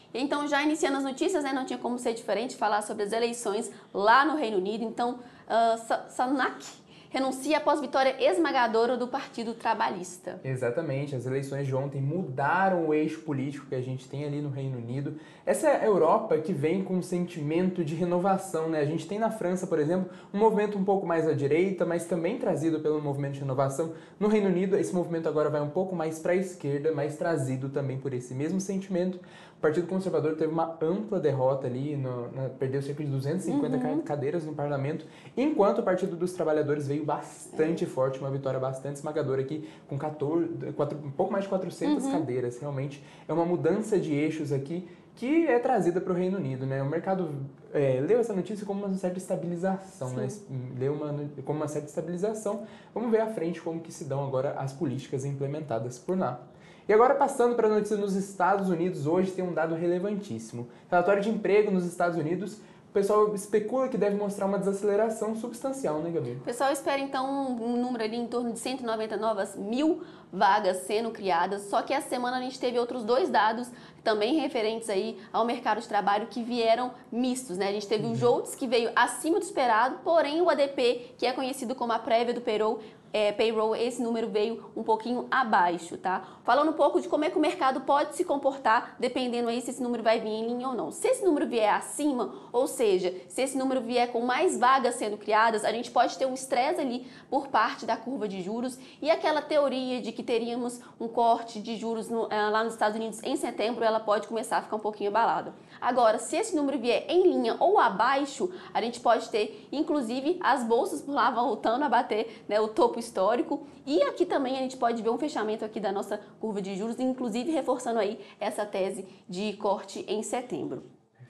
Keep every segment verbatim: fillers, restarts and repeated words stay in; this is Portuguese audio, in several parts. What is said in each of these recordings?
Então, já iniciando as notícias, né, não tinha como ser diferente falar sobre as eleições lá no Reino Unido. Então, uh, Sunak renuncia após vitória esmagadora do Partido Trabalhista. Exatamente, as eleições de ontem mudaram o eixo político que a gente tem ali no Reino Unido. Essa é a Europa que vem com um sentimento de renovação, né? A gente tem na França, por exemplo, um movimento um pouco mais à direita, mas também trazido pelo movimento de renovação. No Reino Unido, esse movimento agora vai um pouco mais para a esquerda, mas trazido também por esse mesmo sentimento. O Partido Conservador teve uma ampla derrota ali, no, na, perdeu cerca de duzentas e cinquenta uhum. cadeiras no parlamento, enquanto o Partido dos Trabalhadores veio bastante é. forte, uma vitória bastante esmagadora aqui, com quatorze, quatro, um pouco mais de quatrocentas uhum. cadeiras. Realmente é uma mudança de eixos aqui que é trazida para o Reino Unido, né? O mercado é, leu essa notícia como uma certa estabilização, né? Leu uma, como uma certa estabilização. Vamos ver à frente como que se dão agora as políticas implementadas por lá. E agora, passando para a notícia nos Estados Unidos, hoje tem um dado relevantíssimo. Relatório de emprego nos Estados Unidos, o pessoal especula que deve mostrar uma desaceleração substancial, né, Gabi? O pessoal espera, então, um número ali em torno de cento e noventa novas mil vagas sendo criadas, só que essa semana a gente teve outros dois dados também referentes aí ao mercado de trabalho que vieram mistos, né? A gente teve uhum. o JOLTS, que veio acima do esperado, porém o A D P, que é conhecido como a prévia do payroll, É, payroll, esse número veio um pouquinho abaixo, tá? Falando um pouco de como é que o mercado pode se comportar, dependendo aí se esse número vai vir em linha ou não. Se esse número vier acima, ou seja, se esse número vier com mais vagas sendo criadas, a gente pode ter um estresse ali por parte da curva de juros e aquela teoria de que teríamos um corte de juros no, lá nos Estados Unidos em setembro, ela pode começar a ficar um pouquinho abalada. Agora, se esse número vier em linha ou abaixo, a gente pode ter, inclusive, as bolsas por lá voltando a bater, né, o topo histórico. E aqui também a gente pode ver um fechamento aqui da nossa curva de juros, inclusive reforçando aí essa tese de corte em setembro.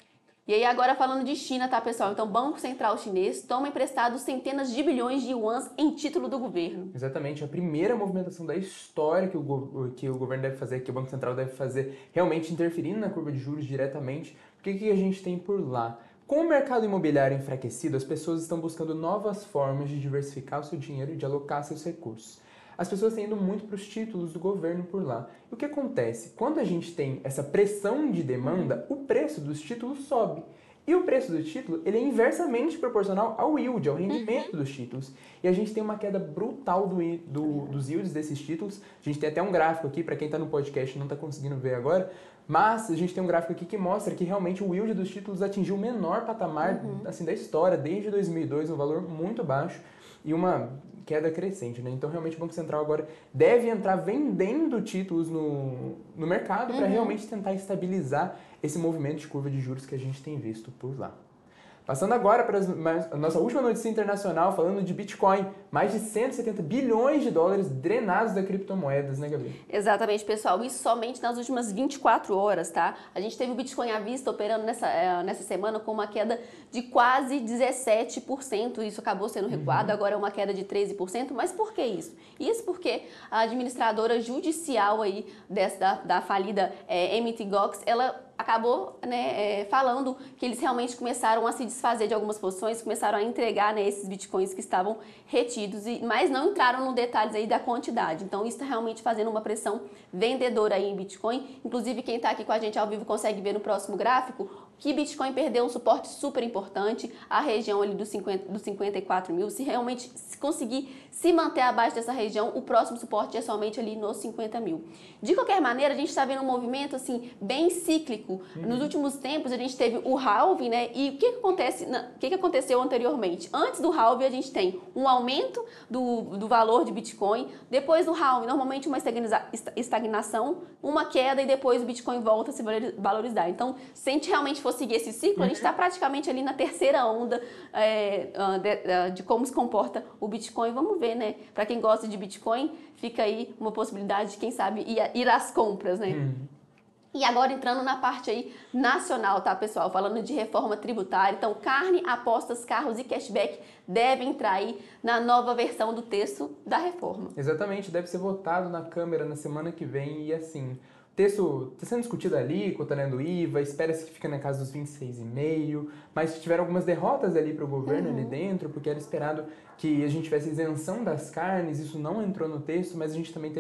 E aí agora falando de China, tá, pessoal? Então, Banco Central Chinês toma emprestado centenas de bilhões de yuans em título do governo. Exatamente, a primeira movimentação da história que o, que o governo deve fazer, que o Banco Central deve fazer, realmente interferindo na curva de juros diretamente. O que, que a gente tem por lá? Com o mercado imobiliário enfraquecido, as pessoas estão buscando novas formas de diversificar o seu dinheiro e de alocar seus recursos. As pessoas têm ido muito para os títulos do governo por lá. E o que acontece? Quando a gente tem essa pressão de demanda, o preço dos títulos sobe. E o preço do título ele é inversamente proporcional ao yield, ao rendimento uhum. dos títulos. E a gente tem uma queda brutal do, do, dos yields desses títulos. A gente tem até um gráfico aqui, para quem está no podcast e não está conseguindo ver agora, mas a gente tem um gráfico aqui que mostra que realmente o yield dos títulos atingiu o menor patamar uhum. assim, da história, desde dois mil e dois, um valor muito baixo e uma queda crescente, né? Então, realmente, o Banco Central agora deve entrar vendendo títulos no, no mercado uhum. para realmente tentar estabilizar esse movimento de curva de juros que a gente tem visto por lá. Passando agora para a nossa última notícia internacional, falando de Bitcoin. Mais de cento e setenta bilhões de dólares drenados da criptomoedas, né, Gabi? Exatamente, pessoal. Isso somente nas últimas vinte e quatro horas, tá? A gente teve o Bitcoin à vista operando nessa, nessa semana com uma queda de quase dezessete por cento. Isso acabou sendo recuado, uhum. agora é uma queda de treze por cento. Mas por que isso? Isso porque a administradora judicial aí dessa, da, da falida é, Mt. Gox, ela acabou né, é, falando que eles realmente começaram a se desfazer de algumas posições, começaram a entregar né, esses bitcoins que estavam retidos, e, mas não entraram no detalhes aí da quantidade. Então isso está realmente fazendo uma pressão vendedora aí em Bitcoin. Inclusive quem está aqui com a gente ao vivo consegue ver no próximo gráfico que Bitcoin perdeu um suporte super importante, a região ali dos, cinquenta, dos cinquenta e quatro mil. Se realmente se conseguir se manter abaixo dessa região, o próximo suporte é somente ali nos cinquenta mil. De qualquer maneira, a gente está vendo um movimento assim bem cíclico. Uhum. Nos últimos tempos a gente teve o halving, né? E o que, que acontece? O que, que aconteceu anteriormente? Antes do halving a gente tem um aumento do, do valor de Bitcoin, depois do halving normalmente uma estagnação, uma queda e depois o Bitcoin volta a se valorizar. Então, se a gente realmente for seguir esse ciclo, uhum. a gente está praticamente ali na terceira onda é, de, de como se comporta o Bitcoin. Vamos ver, né? Para quem gosta de Bitcoin, fica aí uma possibilidade de, quem sabe, ir, ir às compras, né? Uhum. E agora entrando na parte aí nacional, tá, pessoal? Falando de reforma tributária. Então, carne, apostas, carros e cashback devem entrar aí na nova versão do texto da reforma. Exatamente, deve ser votado na Câmara na semana que vem e assim... O texto está sendo discutido ali, contando I V A, espera-se que fique na casa dos vinte e seis vírgula cinco por cento, mas tiveram algumas derrotas ali para o governo uhum. ali dentro, porque era esperado que a gente tivesse isenção das carnes, isso não entrou no texto, mas a gente também teve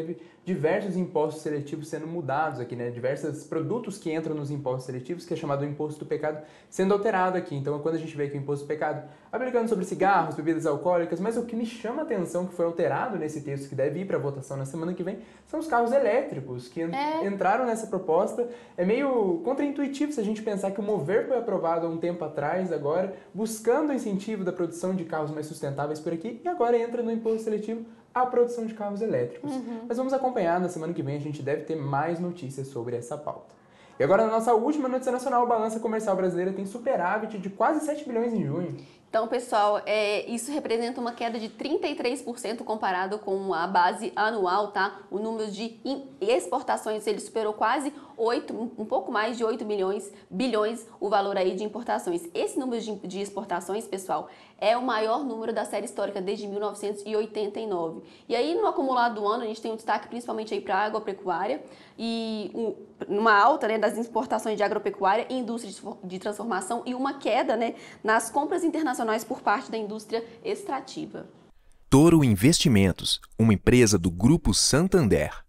diversos impostos seletivos sendo mudados aqui, né? Diversos produtos que entram nos impostos seletivos, que é chamado imposto do pecado, sendo alterado aqui. Então, quando a gente vê aqui o imposto do pecado aplicando sobre cigarros, bebidas alcoólicas, mas o que me chama a atenção que foi alterado nesse texto, que deve ir para votação na semana que vem, são os carros elétricos, que É. entraram nessa proposta. É meio contraintuitivo se a gente pensar que o Mover foi aprovado há um tempo atrás, agora, buscando o incentivo da produção de carros mais sustentáveis por aqui, e agora entra no imposto seletivo a produção de carros elétricos. Uhum. Mas vamos acompanhar, na semana que vem a gente deve ter mais notícias sobre essa pauta. E agora, na nossa última notícia nacional, a balança comercial brasileira tem superávit de quase sete bilhões em junho. Então, pessoal, é, isso representa uma queda de trinta e três por cento comparado com a base anual, tá? O número de exportações, ele superou quase oito, um pouco mais de oito milhões, bilhões, o valor aí de importações. Esse número de, de exportações, pessoal, é o maior número da série histórica desde mil novecentos e oitenta e nove. E aí, no acumulado do ano, a gente tem um destaque principalmente aí para a agropecuária e um, uma alta, né, das exportações de agropecuária e indústria de transformação e uma queda, né, nas compras internacionais por parte da indústria extrativa. Toro Investimentos, uma empresa do Grupo Santander.